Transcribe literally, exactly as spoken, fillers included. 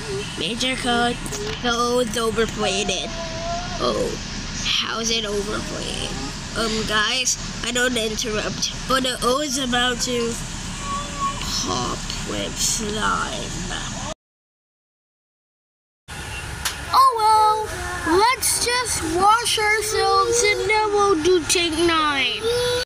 Major code. So it's overplayed it. Oh, how's it overplayed? Um, guys, I don't interrupt, but the O is about to pop with slime. Oh well, let's just wash ourselves and then we'll do take nine.